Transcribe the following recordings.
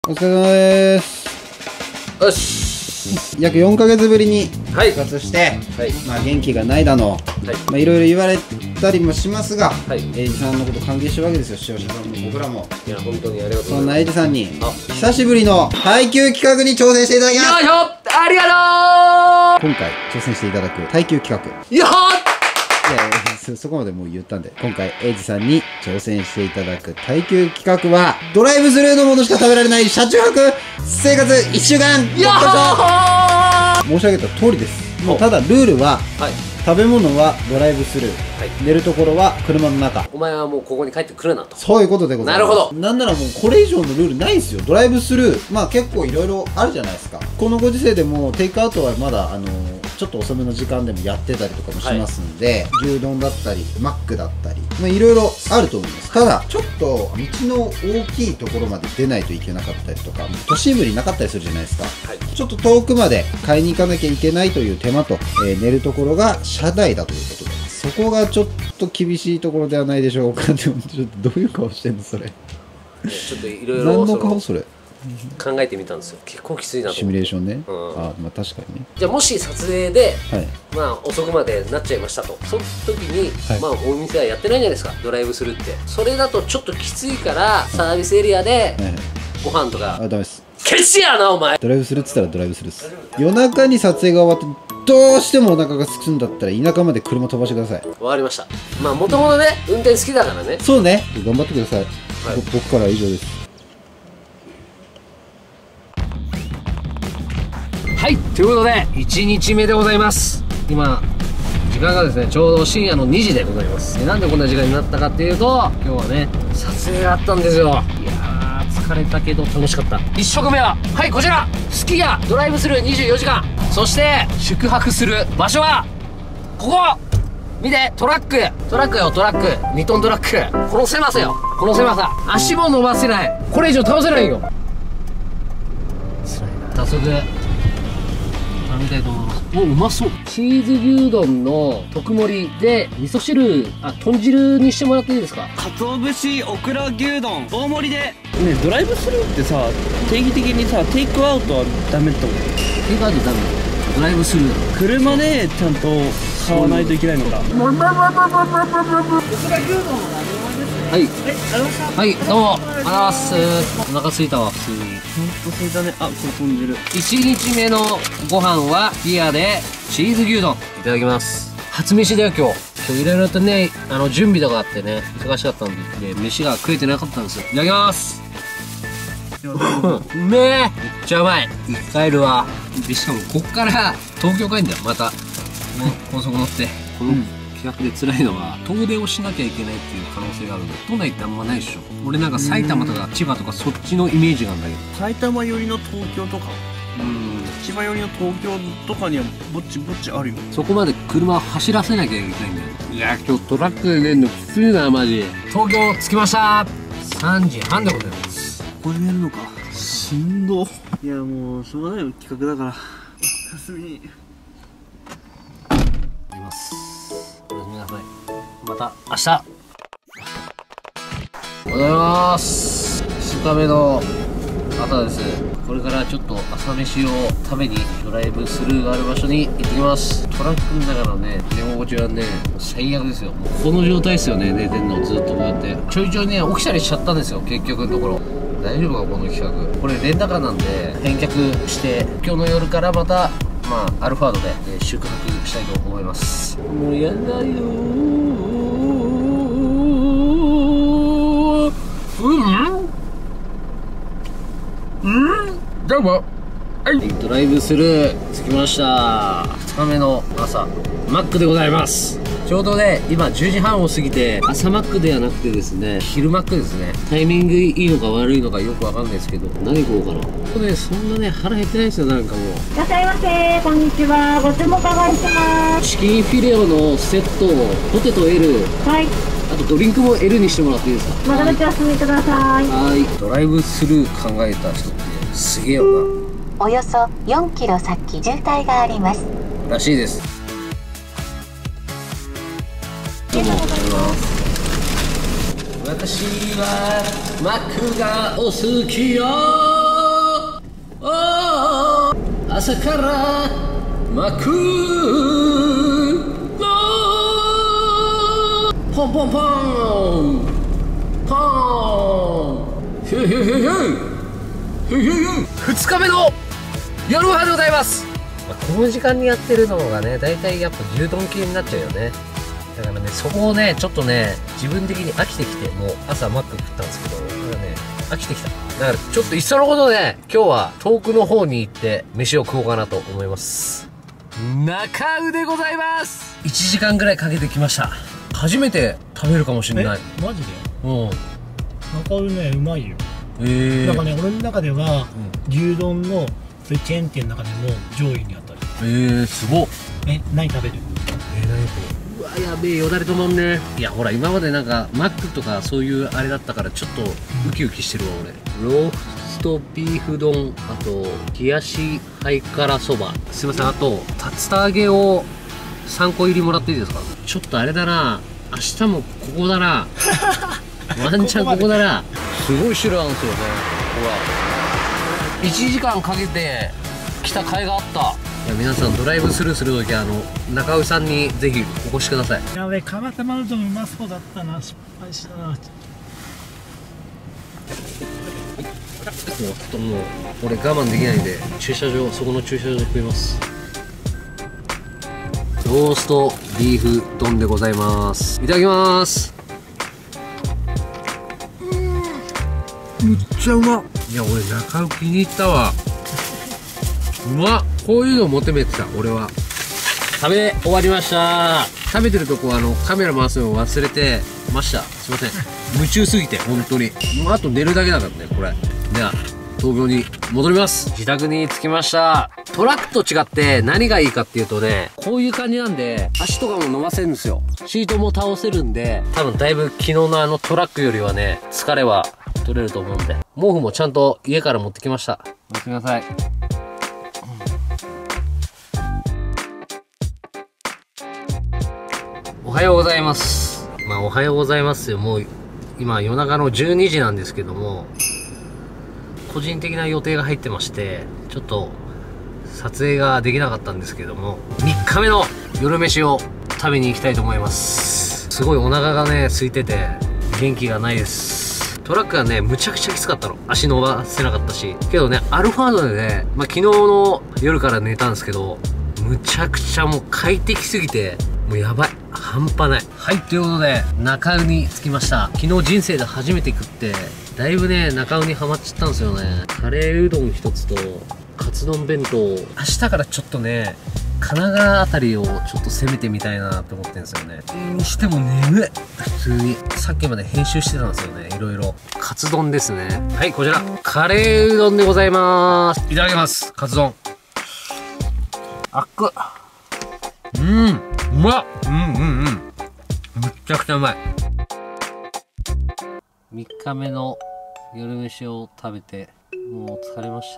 お疲れ様です。 よし。 約4ヶ月ぶりにはい。 復活して、 はい。 まあ元気がないだの、いろいろ言われたりもしますが、 はい。 エイジさんのこと歓迎してるわけですよ、視聴者さんも僕らも。 いや、本当にありがとうございます。 そんなエイジさんに、久しぶりの耐久企画に挑戦していただきます。 よいしょ、ありが今回挑戦していただく耐久企画。 とうよっそこまでもう言ったんで、今回エイジさんに挑戦していただく耐久企画は、ドライブスルーのものしか食べられない車中泊生活1週間。 よっ申し上げた通りです。もうただルールは、 はい。 食べ物はドライブスルー、 はい。 寝るところは車の中。 お前はもうここに帰ってくるなと。 そういうことでございます。 なるほど。 なんならもうこれ以上のルールないんですよ。ドライブスルー、まあ結構いろいろあるじゃないですか。このご時世でもテイクアウトはまだちょっと遅めの時間でもやってたりとかもしますんで、牛丼だったりマックだったり、まあいろいろあると思います。ただちょっと道の大きいところまで出ないといけなかったりとか、都心部になかったりするじゃないですか。 はい。 ちょっと遠くまで買いに行かなきゃいけないという手間と、寝るところが車内だということで、そこがちょっと厳しいところではないでしょうか。でもちょっとどういう顔してんのそれ。 ちょっといろいろ何の顔それ。 考えてみたんですよ。結構きついなとシミュレーションね。 うん。 あ、まあ確かにね。 じゃあもし撮影で、 はい。 まあ遅くまでなっちゃいましたと。その時に、 はいまあお店はやってないじゃないですか。ドライブするって。それだとちょっときついから、サービスエリアではいはい。 ご飯とか。 あ、ダメです。 ケチやなお前。 ドライブするっつったらドライブするっす。夜中に撮影が終わってどうしてもお腹がすくんだったら田舎まで車飛ばしてください。 わかりました。まあもともとね運転好きだからね。 そうね。頑張ってください。僕からは以上です。 はい、ということで1日目でございます。今時間がですねちょうど深夜の2時でございます。でなんでこんな時間になったかっていうと、今日はね撮影があったんですよ。いやー疲れたけど楽しかった。1食目ははいこちら、すき家ドライブスルー24時間。そして宿泊する場所はここ。見て、トラックよ、トラック、2トントラック。この狭さよ、この狭さ。足も伸ばせない、これ以上倒せないよ。辛いな。早速食べたいと思います。お、うまそう。チーズ牛丼の特盛りで味噌汁、豚汁にしてもらっていいですか。 鰹節オクラ牛丼大盛りで。ね、ドライブスルーってさ、定期的にさテイクアウトはダメってこと？ テイクアウトダメ。ドライブスルー車でちゃんと買わないといけないのか。 はい、はい、どうもありがとうございます。お腹すいたわ、普通に。 ほんとそれだね。あ、これ豚汁。 1日目のご飯はギアでチーズ牛丼いただきます。初飯だよ今日いろいろとね準備とかあってね忙しかったんで、飯が食えてなかったんですよ。いただきます。うめえ、めっちゃうまい。帰るわ。でしかもこっから東京帰んだよまた。高速乗ってこの企画で辛いのは遠出をしなきゃいけないっていう可能性があるんで、都内ってあんまないでしょ。俺なんか埼玉とか千葉とかそっちのイメージがあるんだけど。 埼玉寄りの東京とか千葉寄りの東京とかにはぼっちぼっちあるよ。 そこまで車を走らせなきゃいけないんだよ。いや今日トラックで寝るのきついなマジ。東京着きました。3時半でございます。 ここで寝るのか。しんど。いやもうしょうがないよ、企画だから。休み。 います。おやすみなさい。また明日。おはようございます。2日目の朝です。これからちょっと朝飯を食べにドライブスルーがある場所に行ってきます。トラックの中のね寝心地はね最悪ですよ。もうこの状態ですよね、寝てんのずっとこうやってちょいちょいね起きたりしちゃったんですよ結局のところ。大丈夫かこの企画。これレンタカーなんで返却して今日の夜からまたアルファードで、宿泊したいと思います。もうやだよどうも。はい、ドライブスルー着きました。2日目の朝マックでございます。ちょうどね今10時半を過ぎて朝マックではなくてですね昼マックですね。タイミングいいのか悪いのかよくわかんないですけど何食おうかな。これそんなね腹減ってないですよ。なんかもういらっしゃいませ、こんにちは。ご注文お伺いします。 チキンフィレオのセットポテト L、 はい、 あとドリンクも L にしてもらっていいですか。 まだめちゃ進みください。 はい。ドライブスルー考えた人ってすげえよおよそ4キロ先渋滞があります。 ならしいです。どうも、おはようございます。私はマックがお好きよ。 朝からマクドポンポンポンポンヒュイヒュイヒュイヒュイヒュイヒュイヒュイ2日目の夜ご飯でございます。この時間にやってるのがね、大体やっぱ牛丼系になっちゃうよね。だからね、そこをね、ちょっとね、自分的に飽きてきて、もう朝マック食ったんですけど、これね、飽きてきた。だからちょっといっそのことで、今日は遠くの方に行って飯を食おうかなと思います。中尾でございます。1時間ぐらいかけてきました。初めて食べるかもしれない。 マジで？ うん。 中尾ね、うまいよ。なんかね、俺の中では、牛丼のそういうチェーン店の中でも上位に当たる。 すごっ。 何食べる？ 何これ。うわ、やべえ、よだれ止まんね。いや、ほら、今までなんかマックとかそういうあれだったからちょっとウキウキしてるわ俺。ローストビーフ丼、あと冷やしハイカラそば、すいません。あと竜田揚げを3個入りもらっていいですか？ちょっとあれだな、明日もここだな。ワンチャンここだな。すごい種類あるんですよね。ほら、1時間かけて来た甲斐があった。いや、皆さんドライブスルーするときは中尾さんにぜひお越しください。 やべえ、蒲田マルトンうまそうだったな。失敗したな。 もう俺我慢できないんで、そこの駐車場で食います。ローストビーフ丼でございます。いただきます。むっちゃうまっ。いや、俺中尾気に入ったわ。うまっ。こういうのを求めてた俺は。食べ終わりました。食べてるとこカメラ回すのを忘れてました。すいません。夢中すぎて本当に。もうあと寝るだけだからねこれ。では東京に戻ります。自宅に着きました。トラックと違って何がいいかっていうとね、こういう感じなんで足とかも伸ばせるんですよ。シートも倒せるんで、多分だいぶ昨日のトラックよりはね疲れは取れると思うんで、毛布もちゃんと家から持ってきました。ごめんなさい。おはようございます。おはようございますよ。もう今夜中の12時なんですけども、個人的な予定が入ってまして、ちょっと撮影ができなかったんですけども、3日目の夜飯を食べに行きたいと思います。すごいお腹がね空いてて元気がないです。トラックがねむちゃくちゃきつかったの。足伸ばせなかったし、けどねアルファードでね、昨日の夜から寝たんですけど、むちゃくちゃもう快適すぎてもうやばい、半端ない。はい、ということで中尾に着きました。昨日人生で初めて食ってだいぶね中尾にハマっちゃったんですよね。カレーうどん1つとカツ丼弁当。明日からちょっとね神奈川あたりをちょっと攻めてみたいなって思ってるんですよね。にしても眠い。普通にさっきまで編集してたんですよね、いろいろ。カツ丼ですね。はい、こちらカレーうどんでございます。いただきます。カツ丼あっく、うまっ。むっちゃくちゃうまい。3日目の夜飯を食べてもう疲れました。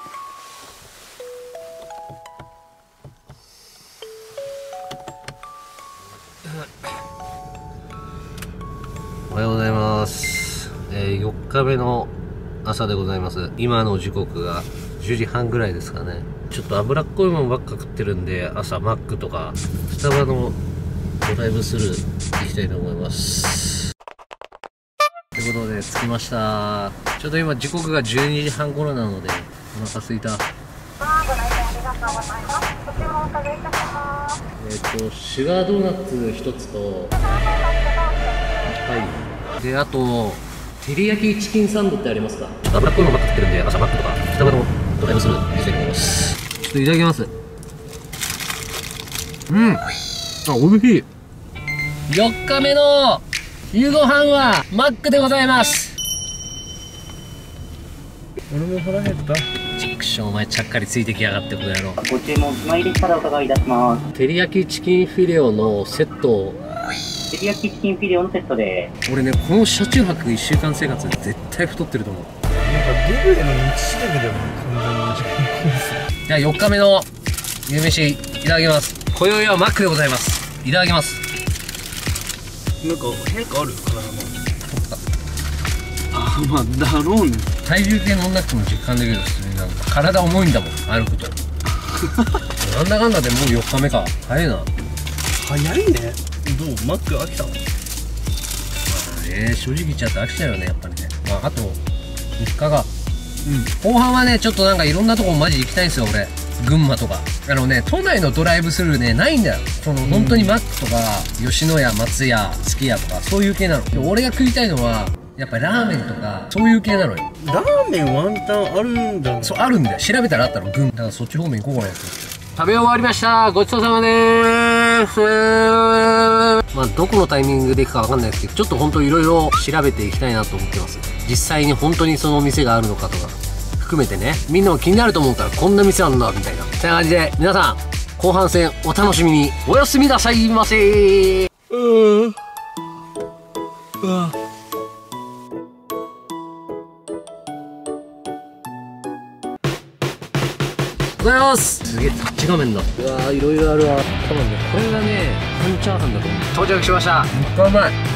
おはようございます。4日目の朝でございます。今の時刻が10時半ぐらいですかね。ちょっと脂っこいものばっか食ってるんで、朝マックとかスタバのドライブスルー行きたいと思います。ということで着きました。ちょうど今時刻が12時半頃なのでお腹すいた。シュガードーナツ1つと、はい、であと照り焼きチキンサンドってありますか？ちょっと脂っこいものばっか食ってるんで、朝マックとかスタバのドライブスルー行きたいと思います。ちょっといただきます。おいしい。4日目の夕ご飯はマックでございます。 俺も腹減った。 チクショー、お前ちゃっかりついてきやがってこの野郎。 ご注文スマイルからお伺いいたします。 照り焼きチキンフィレオのセットを。 照り焼きチキンフィレオのセットで。 俺ね、この車中泊1週間生活で絶対太ってると思う。 なんかデブへの道しるべだよね、完全に。 じゃあ4日目の夕飯いただきます。今宵はマックでございます。いただきます。 なんか変化ある？体だろうね。 体重計乗んなくても実感できる。普通になんか体重いんだもん、歩くと。 なんだかんだでもう4日目か。早いな。 早いね。どうマック飽きたの？ 正直言っちゃって飽きちゃうよね、やっぱりね。まあ、あと3日が、後半はね、ちょっとなんかいろんなとこマジ行きたいんですよ、俺。群馬とか。都内のドライブスルーね、ないんだよ。本当にマックとか、吉野家、松屋、すき家とか、そういう系なの。で俺が食いたいのは、やっぱりラーメンとか、そういう系なのよ。 ラーメンワンタンあるんだ。 そう、あるんだよ。調べたらあったの、群馬。だからそっち方面行こうかなって。食べ終わりました。ごちそうさまでーす。まあ、どこのタイミングで行くかわかんないですけど、ちょっと本当いろいろ調べていきたいなと思ってます。実際に本当にその店があるのかとか、含めてね、みんなも気になると思ったらこんな店あんだ、みたいな。そんな感じで、皆さん、後半戦お楽しみに。おやすみなさいませー。おはようございます。すげえタッチ画面だ。うわー、いろいろあるわ。多分ね、これがね、半チャーハンだと思う。到着しました。めっちゃうまい。